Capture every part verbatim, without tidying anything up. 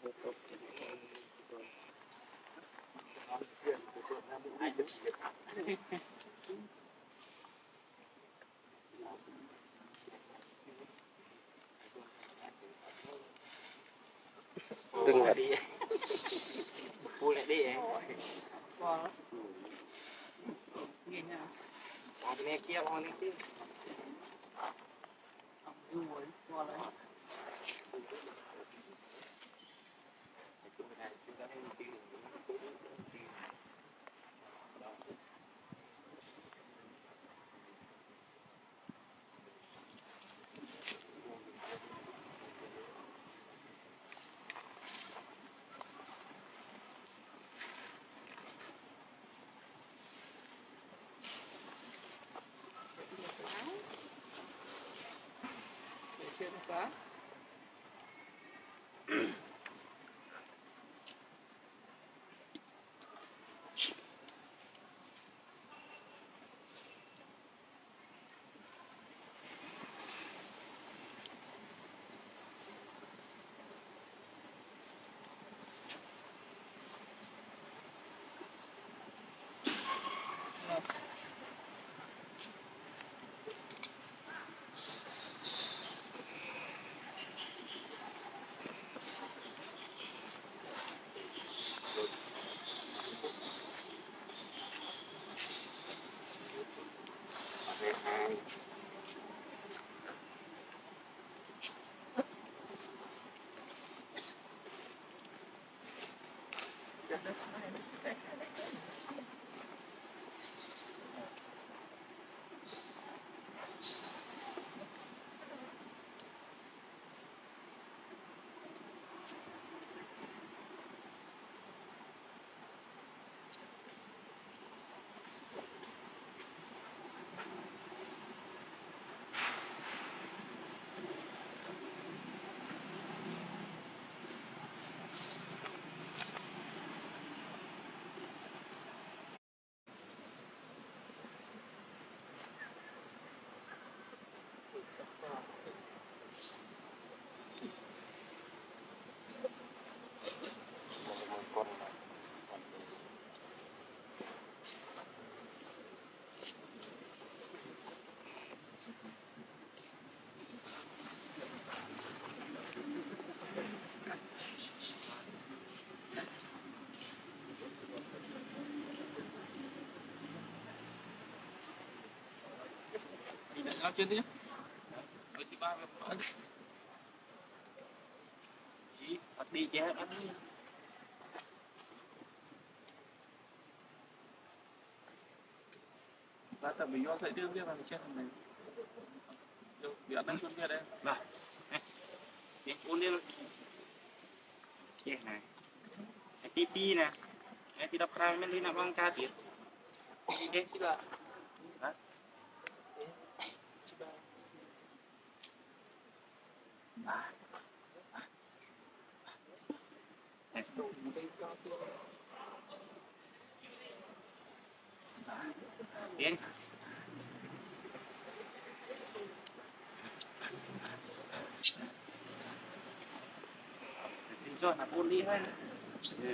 đừng là đi phu lại đi Wow. Nghe nha. Ở bên này kia, bên này kia. Ông yêu rồi, qua lại. Trên cá. Nói chuyện đi. Nói chị ba với chị bắt đi chứ bắt đi. Ba tập mình vô dậy đưa biết vào trên thằng này. Vô việc đang xuân việc đây. Rồi. Này. Đi uống đi luôn. Che này. Cái tí tí nè. Cái tí đập ra mình đi nằm bằng ca tiệt. Đi xin lỗi. Hả? À. Tiến. Rồi là buôn đi thôi. Ừ.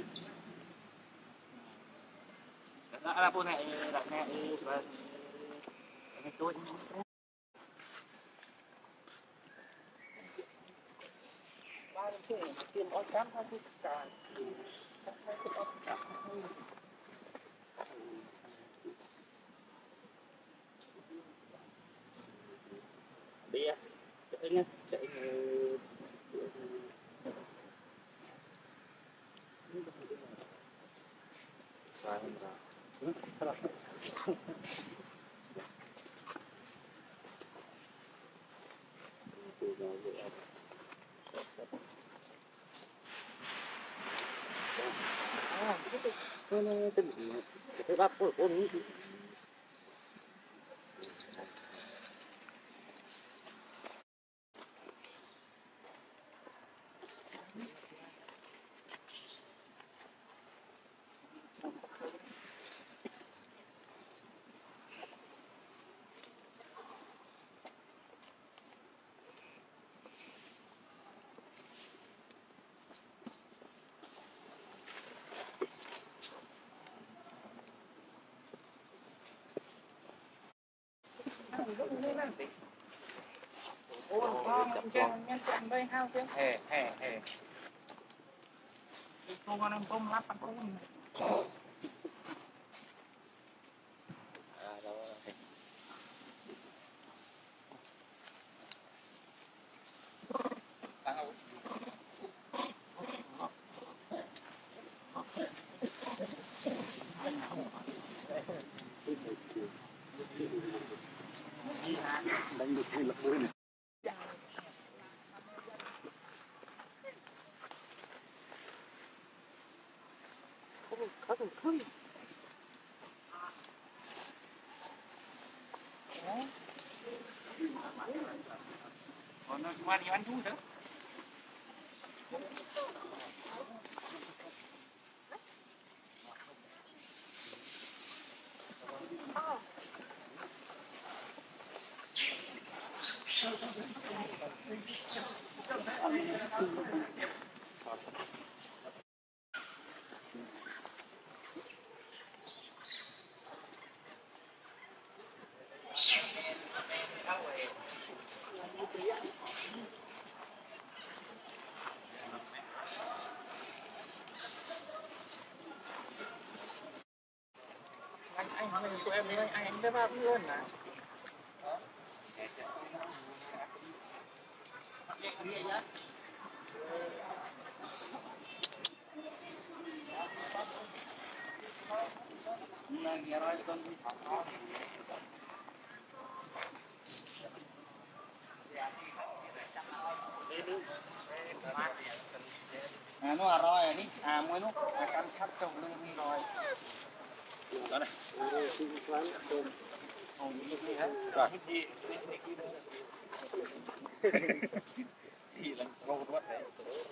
Đó là buôn này đặt này và cái tôi ba cái tiền áo cám thôi chứ cả đi à chạy nha chạy sai không ra nó tình cái bắp của con Ủa, con chân nhân chân đây hao chứ. hè hè hè cô con em tôm lát ăn tôm à đó đánh được thì lập mới này Có thằng khưng. còn nó qua đi ăn thú nữa Anh anh hỏi của em đi anh anh sẽ vào luôn hả? Monkey Royston à nó rồi đi à mới lúc à cam chắc trong lưng đi rồi đó này ồ những cái hết rồi gì thì là rô quá đấy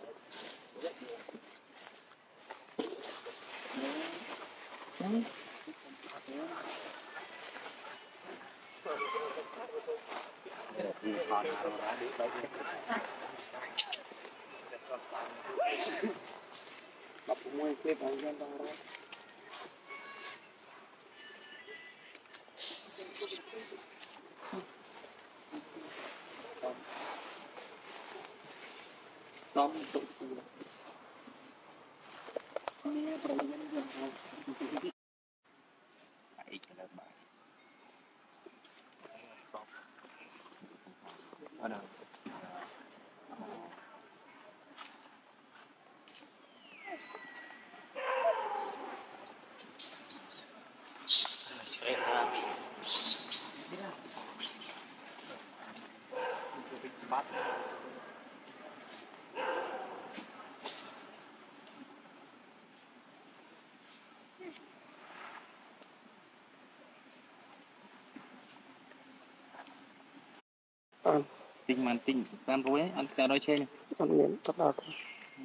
còn nào đã đi đâu đọc môi clip ở trên đó xong tụ nghe pro nhân dân bảy cái lớp bảy ở đâu bắt Ăn, tinh màn tinh tan rối ăn cả đôi trên ăn miếng tất đa thôi.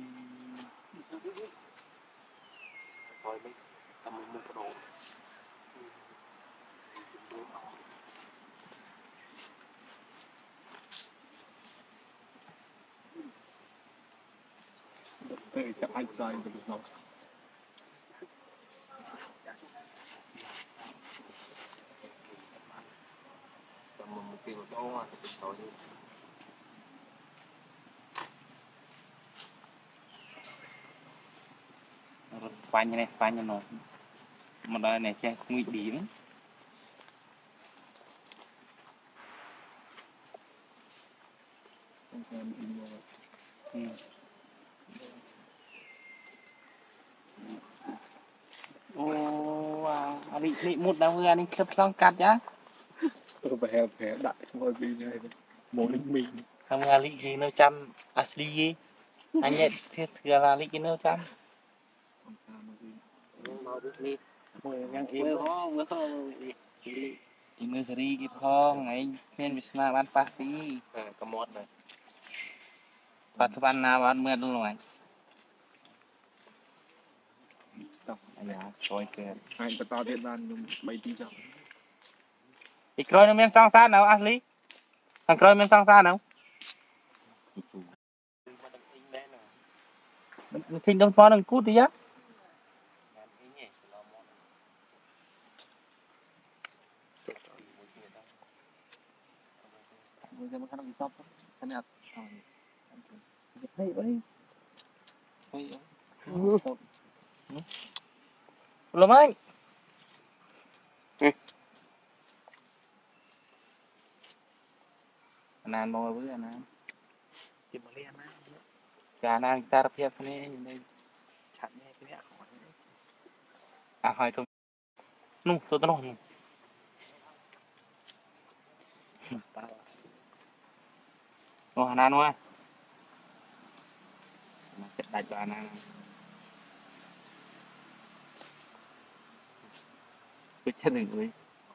rồi mình tầm một độ Hey, the outside of the snow. Tầm một kilo đô à, thì thôi. Phanh này, phanh nó mà đây này che nguy đi đấy. Ừ. Ô, wow, bị bị một đau người này sắp xong cắt nhá. Tôi phải hẹp hẹp đại thôi vì này một linh mình. Không là lý gì nó chăm asli gì. Anh nhận thiết thừa là lý gì nó chăm. Mau đi đi. Mười yang im. Mười ho, mười ho. Ini seri ki phong ngày nên bisa ban pasti. À, có một này. Pat ban na ban mưa luôn rồi. Dạ, rồi kìa. Anh bắt tao điện ban nhưng bảy tí chậm. Thì coi nó miếng trong xa nào asli. Thằng coi miếng trong xa nào. Mình đông phó đừng cút đi á. stop anh ạ hay vậy hay Lắm anh. Nàn bò với nàn. chỉ một ly mà Cả nàn ta đập hiệp này đây. chặt nghe cái mẹ khỏi À hỏi tôi. Nu, tôi tôi nói. tao Ồ, nàn quá. Chết đại cho nàn. Tôi chết đừng ơi.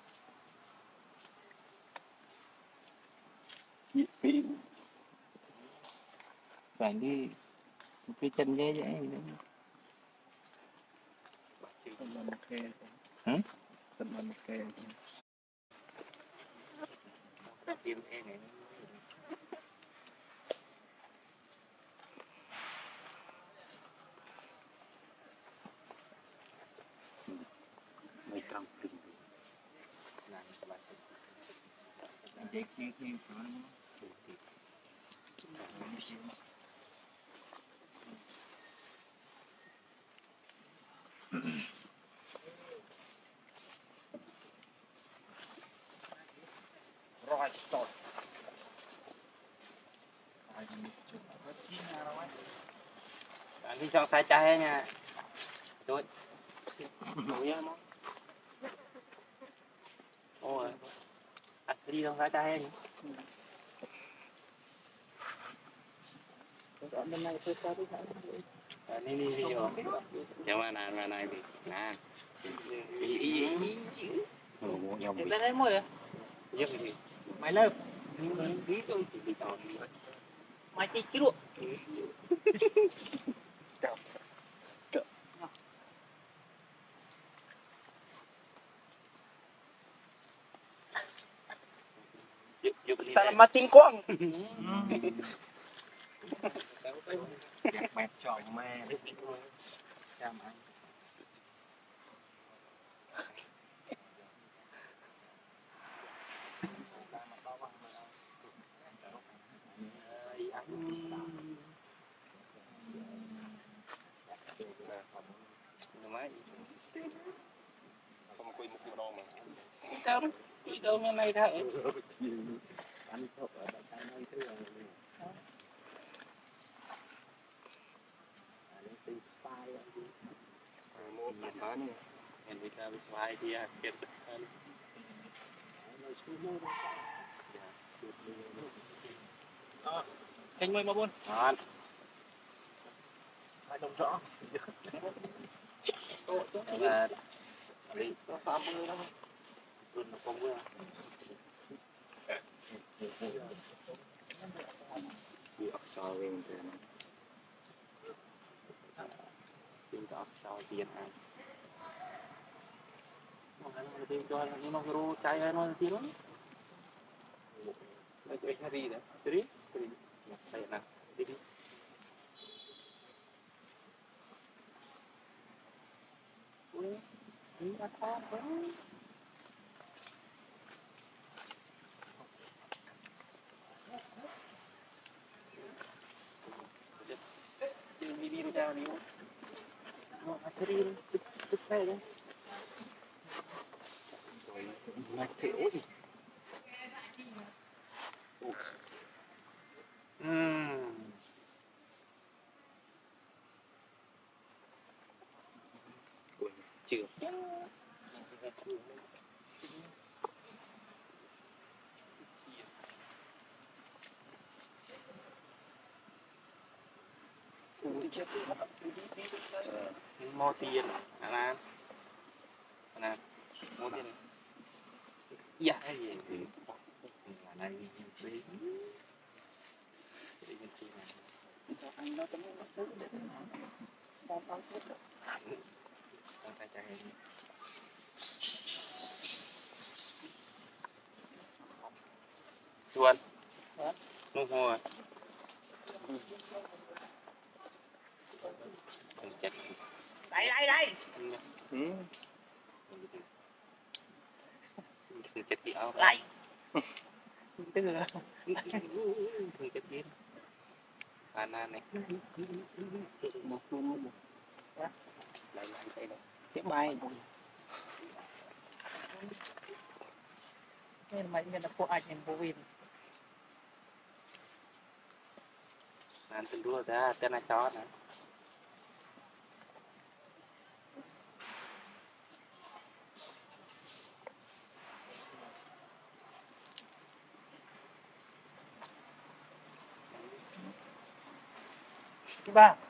kỹ Phải đi. Cái chân dễ dễ. Tận là một khe Hả? tận là một khe Tiêm e này. Mấy trăm kinh. Làm các bạn. Để khi khi nó rồi stop anh đi chọn sai trái nha. Tôi. Nổi á nó. Ôi. Anh đi chọn sai trái nhỉ. bên này tôi sao đi À, đi đi đi vô. Chẳng mà nàn mà này bị nàn. Ồ, nhau bị. bên đây mua rồi Giấc gì? mày lớp Bí tôi chỉ bị chọn. mày chỉ chứ luôn ta là mà tin quăng Giặc mẹp tròn ma. Chăm anh. không quên một điều đâu mà Đâu đó, đi đâu ngày nay thôi. anh chụp ở bên tay này thứ rồi mua bản bán này Em đi ra bên ngoài thì à, kiệt hơn. canh mười mà buôn Ngon. hai đồng rõ Là đi nó phạm mười đó luôn nó không vừa. Đi ốc sò về mình tiền. Đi ốc sò tiền ăn. nó đi cho nó nó ru trái nó tí lắm đây cái Harry đấy đi Đây nè, đi đi. ui đi ra con quá đi đi ra đi nó phải đi tức tức thế đấy Mạch thế gì? Ừm. Chưa. Mua tiền à Lan à Lan mua tiền dạ cái gì thì là đây đi đi bên kia này anh nó cũng nó cứ để nó bao bao hết rồi đang tay chạy Tuần nung hoa chết đây đây đây ừ. chết kỹ áo đây tức là thường chất biến bàn nan này một luôn một lại lại đây này cái bài nên mày nên là cô ai em vô vin bàn từng đua ra tên là chó này ba